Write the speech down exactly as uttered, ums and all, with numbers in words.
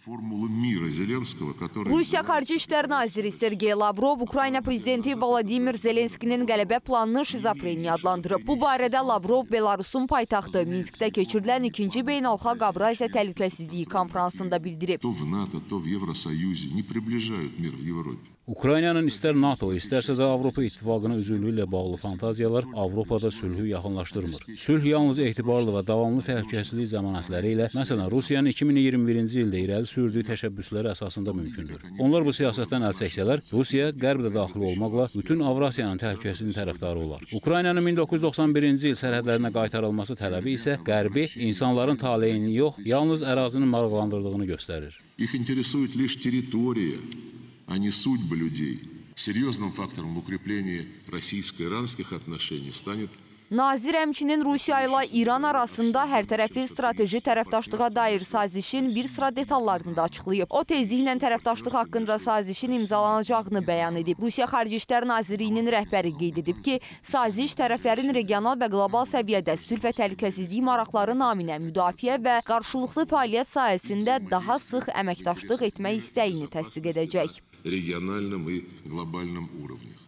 Rusiya Xarici İşlər Naziri Sergey Lavrov Ukrayna prezidenti Vladimir Zelenskinin qələbə planını şizofreniya adlandırıb. Bu barədə Lavrov Belarusun paytaxtı Minskdə keçirilən ikinci Beynəlxalq Avrasiya Təhlükəsizliyi konfransında bildirib. Ukraynanın istər NATO, istərsə də Avropa İttifaqına üzvlüyü ilə bağlı fantaziyalar Avropada sülhü yaxınlaşdırmır. Sülh yalnız etibarlı və davamlı təhlükəsizlik zəmanətləri ilə, məsələn, Rusiyanın iki min iyirmi birinci ildə irəli sürdüyü təşəbbüsləri əsasında mümkündür. Onlar bu siyasətdən əl çəksələr, Rusiya qərb də daxil olmaqla bütün Avrasiyanın təhlükəsizliyin tərəfdarı olar. Ukraynanın min doqquz yüz doxsan birinci il sərhədlərinə qaytarılması tələbi isə qərbi insanların taleyini yox, yalnız ərazinin maraqlandırdığını göstərir. а не судьбы людей. Серьезным фактором в укреплении российско-иранских отношений станет Nazir həmçinin Rusiya ilə İran arasında hərtərəfli strateji tərəfdaşlığa dair sazişin bir sıra detallarını da açıqlayıb. O tezliklə tərəfdaşlıq haqqında sazişin imzalanacağını bəyan edib. Rusiya Xarici İşlər Nazirliyinin rəhbəri qeyd edib ki, saziş tərəflərin regional və qlobal səviyyədə sülh və təhlükəsizlik maraqları naminə müdafiə və qarşılıqlı fəaliyyət sahəsində daha sıx əməkdaşlıq etmək istəyini təsdiq edəcək. Regionalном и глобальном уровнях.